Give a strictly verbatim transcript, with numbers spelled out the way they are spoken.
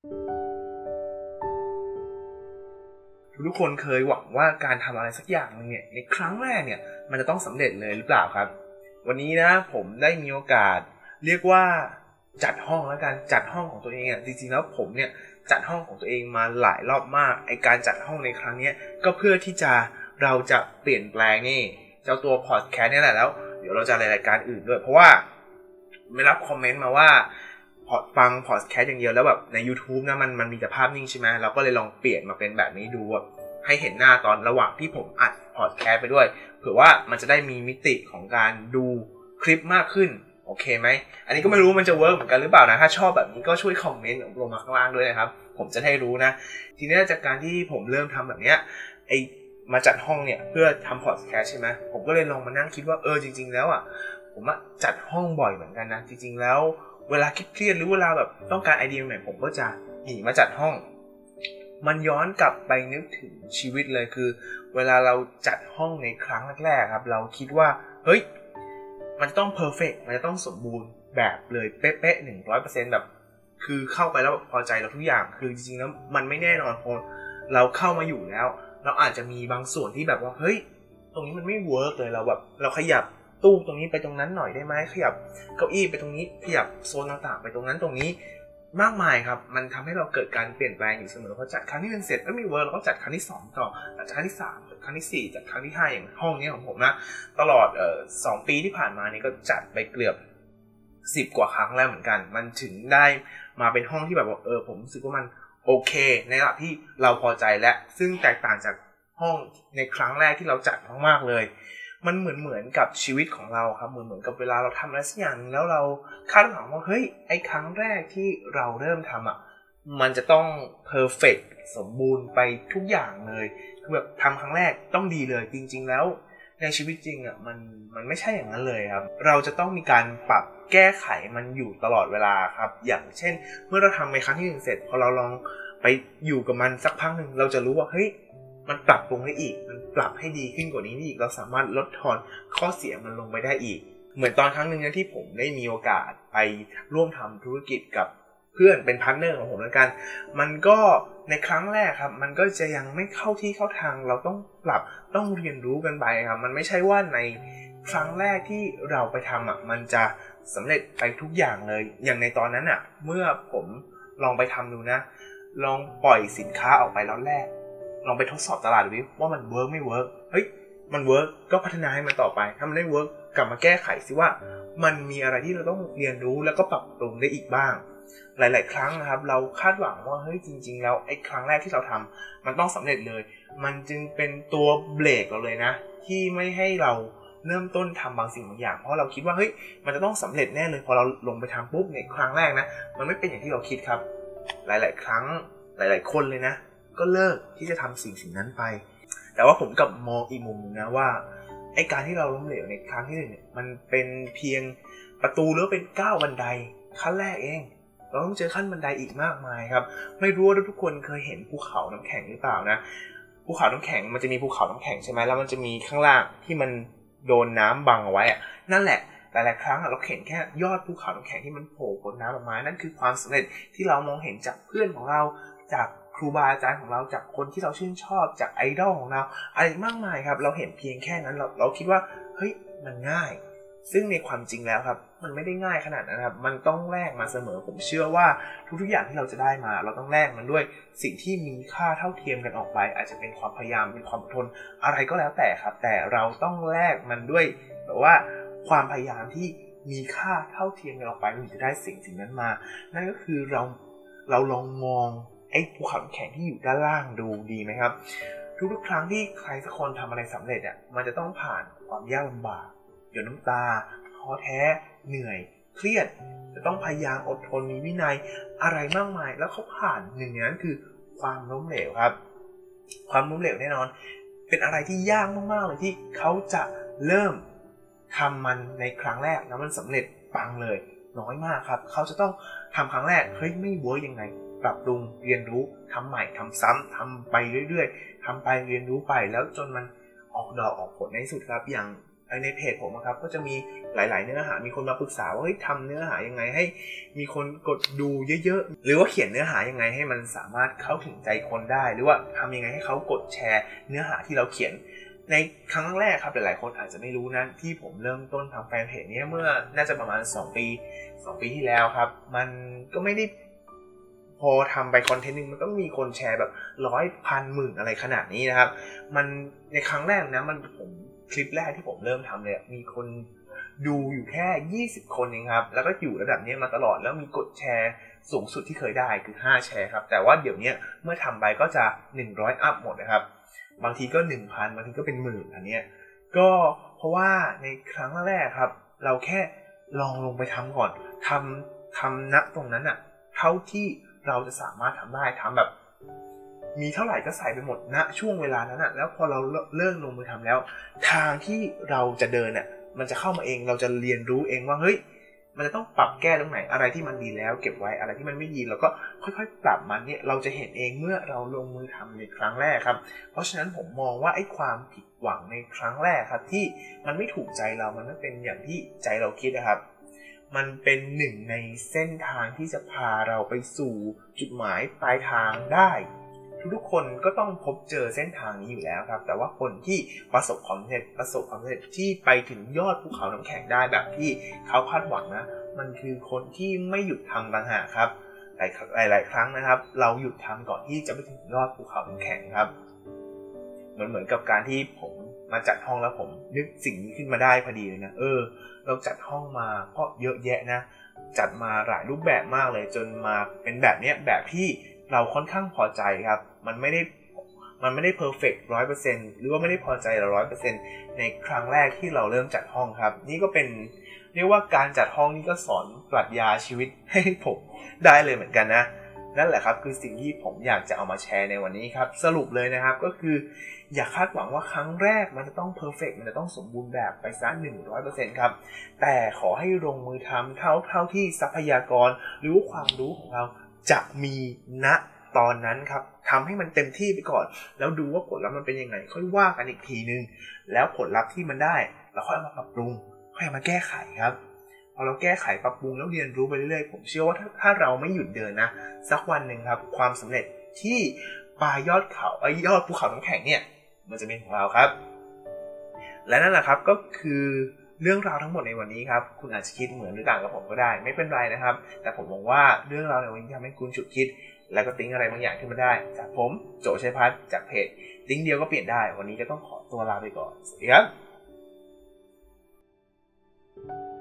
ทุกคนเคยหวังว่าการทำอะไรสักอย่างนึงเนี่ยในครั้งแรกเนี่ยมันจะต้องสำเร็จเลยหรือเปล่าครับวันนี้นะผมได้มีโอกาสเรียกว่าจัดห้องแล้วกันจัดห้องของตัวเองอ่ะจริงๆแล้วผมเนี่ยจัดห้องของตัวเองมาหลายรอบมากไอการจัดห้องในครั้งนี้ก็เพื่อที่จะเราจะเปลี่ยนแปลงนี่เจ้าตัวพอดแคสต์นี่แหละแล้วเดี๋ยวเราจะรายการอื่นด้วยเพราะว่าไม่รับคอมเมนต์มาว่าพอฟังพอดแคสต์อย่างเดียวแล้วแบบใน YouTube นะมันมันมีแต่ภาพนิ่งใช่ไหมเราก็เลยลองเปลี่ยนมาเป็นแบบนี้ดูให้เห็นหน้าตอนระหว่างที่ผมอัดพอดแคสต์ไปด้วยเผื่อว่ามันจะได้มีมิติของการดูคลิปมากขึ้นโอเคไหมอันนี้ก็ไม่รู้มันจะเวิร์กเหมือนกันหรือเปล่านะถ้าชอบแบบนี้ก็ช่วยคอมเมนต์ลงมาข้างล่างด้วยนะครับผมจะได้รู้นะทีนี้จากการที่ผมเริ่มทำแบบเนี้ยไอมาจัดห้องเนี่ยเพื่อทำพอดแคสต์ใช่ไหมผมก็เลยลองมานั่งคิดว่าเออจริงๆแล้วอ่ะผมอะจัดห้องบ่อยเหมือนกันนะจริงๆแล้วเวลาเครียดหรือเวลาแบบต้องการไอเดียใหม่ผมก็จะหนีมาจัดห้องมันย้อนกลับไปนึกถึงชีวิตเลยคือเวลาเราจัดห้องในครั้งแรกๆครับเราคิดว่าเฮ้ยมันต้องเพอร์เฟคมันจะต้องสมบูรณ์แบบเลยเป๊ะๆ หนึ่งร้อยเปอร์เซ็นต์ แบบคือเข้าไปแล้วพอใจเราทุกอย่างคือจริงๆแล้วมันไม่แน่นอนพอเราเข้ามาอยู่แล้วเราอาจจะมีบางส่วนที่แบบว่าเฮ้ยตรงนี้มันไม่เวิร์กเลยเราแบบเราขยับตู้ตรงนี้ไปตรงนั้นหน่อยได้ไหมขยับเก้าอี้ไปตรงนี้ขยับโซนต่างๆไปตรงนั้นตรงนี้มากมายครับมันทำให้เราเกิดการเปลี่ยนแปลงอยู่เสมอพอจัดครั้งที่หนึ่งเสร็จแล้วไม่เวิร์กเราก็จัดครั้งที่สองต่อจัดครั้งที่สามจัดครั้งที่สี่จัดครั้งที่ห้าอย่างห้องนี้ของผมนะตลอดเอ่อสองปีที่ผ่านมานี่ก็จัดไปเกือบสิบกว่าครั้งแล้วเหมือนกันมันถึงได้มาเป็นห้องที่แบบว่าเออผมรู้สึกว่ามันโอเคในระดับที่เราพอใจและซึ่งแตกต่างจากห้องในครั้งแรกที่เราจัดมากๆเลยมันเหมือนเหมือนกับชีวิตของเราครับเหมือนเหมือนกับเวลาเราทำอะไรสักอย่างแล้วเราคาดหวังว่าเฮ้ยไอ้ครั้งแรกที่เราเริ่มทำอ่ะมันจะต้องเพอร์เฟคสมบูรณ์ไปทุกอย่างเลยคือแบบทำครั้งแรกต้องดีเลยจริงๆแล้วในชีวิตจริงอ่ะมันมันไม่ใช่อย่างนั้นเลยครับเราจะต้องมีการปรับแก้ไขมันอยู่ตลอดเวลาครับอย่างเช่นเมื่อเราทำในครั้งที่หนึ่งเสร็จพอเราลองไปอยู่กับมันสักพักหนึ่งเราจะรู้ว่าเฮ้ยมันปรับปรุงได้อีกมันปรับให้ดีขึ้นกว่านี้อีกเราสามารถลดทอนข้อเสียมันลงไปได้อีกเหมือนตอนครั้งหนึ่งนะที่ผมได้มีโอกาสไปร่วมทำธุรกิจกับเพื่อนเป็นพาร์ทเนอร์ของผมแล้วกันมันก็ในครั้งแรกครับมันก็จะยังไม่เข้าที่เข้าทางเราต้องปรับต้องเรียนรู้กันไปครับมันไม่ใช่ว่าในครั้งแรกที่เราไปทำอ่ะมันจะสำเร็จไปทุกอย่างเลยอย่างในตอนนั้นอ่ะเมื่อผมลองไปทำดูนะลองปล่อยสินค้าออกไปแล้วแรกลองไปทดสอบตลาดดูดิว่ามันเวิร์กไม่เวิร์กเฮ้ยมันเวิร์กก็พัฒนาให้มันต่อไปถ้ามันไม่เวิร์กกลับมาแก้ไขซิว่ามันมีอะไรที่เราต้องเรียนรู้แล้วก็ปรับปรุงได้อีกบ้างหลายๆครั้งนะครับเราคาดหวังว่าเฮ้ยจริงๆแล้วไอ้ครั้งแรกที่เราทำมันต้องสำเร็จเลยมันจึงเป็นตัวเบรกเราเลยนะที่ไม่ให้เราเริ่มต้นทำบางสิ่งบางอย่างเพราะเราคิดว่าเฮ้ยมันจะต้องสำเร็จแน่เลยพอเราลงไปทำปุ๊บในครั้งแรกนะมันไม่เป็นอย่างที่เราคิดครับหลายๆครั้งหลายๆคนเลยนะก็เลิกที่จะทำสิ่งสิ่งนั้นไปแต่ว่าผมกับมองอีกมุมนึงนะว่าไอ้การที่เราล้มเหลวในครั้งที่หนึ่งเนี่ยมันเป็นเพียงประตูหรือเป็นก้าวบันไดขั้นแรกเองเราต้องเจอขั้นบันไดอีกมากมายครับไม่รู้ว่าทุกคนเคยเห็นภูเขาน้ำแข็งหรือเปล่านะภูเขาน้ำแข็งมันจะมีภูเขาน้ำแข็งใช่ไหมแล้วมันจะมีข้างล่างที่มันโดนน้ำบังเอาไว้อะนั่นแหละหลายๆครั้งเราเห็นแค่ยอดภูเขาน้ำแข็งที่มันโผล่พ้นน้ำออกมานั่นคือความสำเร็จที่เรามองเห็นจากเพื่อนของเราจากครูบาอาจารย์ของเราจากคนที่เราชื่นชอบจากไอดอลของเราอะไรมากมายครับเราเห็นเพียงแค่นั้นเราเราคิดว่าเฮ้ยมันง่ายซึ่งในความจริงแล้วครับมันไม่ได้ง่ายขนาดนั้นครับมันต้องแลกมาเสมอผมเชื่อว่าทุกๆอย่างที่เราจะได้มาเราต้องแลกมันด้วยสิ่งที่มีค่าเท่าเทียมกันออกไปอาจจะเป็นความพยายามเป็นความอดทนอะไรก็แล้วแต่ครับแต่เราต้องแลกมันด้วยแบบว่าความพยายามที่มีค่าเท่าเทียมกันออกไปถึงจะได้สิ่งสิ่งนั้นมานั่นก็คือเราเราลองมองไอ้ภูเขาแข็งที่อยู่ด้านล่างดูดีไหมครับทุกๆครั้งที่ใครสักคนทำอะไรสำเร็จอ่ะมันจะต้องผ่านความยากลำบากหยดน้ำตาท้อแท้เหนื่อยเครียดจะต้องพยายามอดทนมีวินัยอะไรมากมายแล้วเขาผ่านหนึ่งในนั้นคือความล้มเหลวครับความล้มเหลวแน่นอนเป็นอะไรที่ยากมากๆเลยที่เขาจะเริ่มทำมันในครั้งแรกแล้วมันสำเร็จปังเลยน้อยมากครับเขาจะต้องทำครั้งแรกเฮ้ยไม่เวิร์กยังไงปรับปรุงเรียนรู้ทำใหม่ทำซ้ำทำไปเรื่อยๆทำไปเรียนรู้ไปแล้วจนมันออกดอกออกผลในสุดครับอย่างในเพจผมครับก็จะมีหลายๆเนื้อหามีคนมาปรึกษาว่าเฮ้ยทำเนื้อหายังไงให้มีคนกดดูเยอะๆหรือว่าเขียนเนื้อหายังไงให้มันสามารถเข้าถึงใจคนได้หรือว่าทำยังไงให้เขากดแชร์เนื้อหาที่เราเขียนในครั้งแรกครับหลายๆคนอาจจะไม่รู้นะที่ผมเริ่มต้นทำแฟนเพจนี้เมื่อน่าจะประมาณสองปีสองปีที่แล้วครับมันก็ไม่ได้พอทำไปคอนเทนต์นึงมันก็มีคนแชร์แบบร้อยพันหมื่นอะไรขนาดนี้นะครับมันในครั้งแรกนะมันผมคลิปแรกที่ผมเริ่มทำเลยมีคนดูอยู่แค่ยี่สิบคนเองครับแล้วก็อยู่ระดับนี้มาตลอดแล้วมีกดแชร์สูงสุดที่เคยได้คือห้าแชร์ครับแต่ว่าเดี๋ยวนี้เมื่อทำไปก็จะหนึ่งร้อยอัพหมดนะครับบางทีก็ หนึ่งพัน บางทีก็เป็นหมื่นอันเนี้ยก็เพราะว่าในครั้งแรกครับเราแค่ลองลงไปทำก่อนทำทำณตรงนั้นอะเท่าที่เราจะสามารถทำได้ทำแบบมีเท่าไหร่ก็ใส่ไปหมดณช่วงเวลานั้นอะแล้วพอเราเริ่มลงมือทำแล้วทางที่เราจะเดินอะมันจะเข้ามาเองเราจะเรียนรู้เองว่าเฮ้ยมันจะต้องปรับแก้ตรงไหนอะไรที่มันดีแล้วเก็บไว้อะไรที่มันไม่ดีเราก็ค่อยๆปรับมันเนี่ยเราจะเห็นเองเมื่อเราลงมือทำในครั้งแรกครับเพราะฉะนั้นผมมองว่าไอ้ความผิดหวังในครั้งแรกครับที่มันไม่ถูกใจเรามันไม่เป็นอย่างที่ใจเราคิดนะครับมันเป็นหนึ่งในเส้นทางที่จะพาเราไปสู่จุดหมายปลายทางได้ทุกคนก็ต้องพบเจอเส้นทางนี้อยู่แล้วครับแต่ว่าคนที่ประสบความสำเร็จประสบความสำเร็จที่ไปถึงยอดภูเขาน้ำแข็งได้แบบที่เขาคาดหวังนะมันคือคนที่ไม่หยุดทำต่างหากครับหลายหลายครั้งนะครับเราหยุดทำก่อนที่จะไปถึงยอดภูเขาน้ำแข็งครับเหมือนเหมือนกับการที่ผมมาจัดห้องแล้วผมนึกสิ่งนี้ขึ้นมาได้พอดีเลยนะเออเราจัดห้องมาเพราะเยอะแยะนะจัดมาหลายรูปแบบมากเลยจนมาเป็นแบบนี้แบบที่เราค่อนข้างพอใจครับมันไม่ได้มันไม่ได้เพอร์เฟกต์ ร้อยเปอร์เซ็นต์ หรือว่าไม่ได้พอใจเรา ร้อยเปอร์เซ็นต์ ในครั้งแรกที่เราเริ่มจัดห้องครับนี่ก็เป็นเรียกว่าการจัดห้องนี่ก็สอนปรัชญาชีวิตให้ผมได้เลยเหมือนกันนะนั่นแหละครับคือสิ่งที่ผมอยากจะเอามาแชร์ในวันนี้ครับสรุปเลยนะครับก็คืออย่าคาดหวังว่าครั้งแรกมันจะต้องเพอร์เฟกต์มันจะต้องสมบูรณ์แบบไปซะ หนึ่งร้อยเปอร์เซ็นต์ ครับแต่ขอให้ลงมือทำเท่าเท่าที่ทรัพยากรหรือความรู้ของเราจะมีณตอนนั้นครับทำให้มันเต็มที่ไปก่อนแล้วดูว่าผลลัพธ์มันเป็นยังไงค่อยว่ากันอีกทีนึงแล้วผลลัพธ์ที่มันได้เราค่อยมาปรับปรุงค่อยมาแก้ไขครับพอเราแก้ไขปรับปรุงแล้วเรียนรู้ไปเรื่อยๆผมเชื่อว่าถ้าถ้าเราไม่หยุดเดินนะสักวันหนึ่งครับความสำเร็จที่ปลายยอดเขาไอ้ยอดภูเขาน้ำแข็งเนี่ยมันจะเป็นของเราครับและนั่นแหละครับก็คือเรื่องราวทั้งหมดในวันนี้ครับคุณอาจจะคิดเหมือนหรือต่างกับผมก็ได้ไม่เป็นไรนะครับแต่ผมมองว่าเรื่องราวในวันนี้ทำให้คุณฉุกคิดแล้วก็ติ้งอะไรบางอย่างขึ้นมาได้จากผมโจชัยพัฒน์จากเพจติ้งเดียวก็เปลี่ยนได้วันนี้ก็ต้องขอตัวลาไปก่อนสวัสดีครับ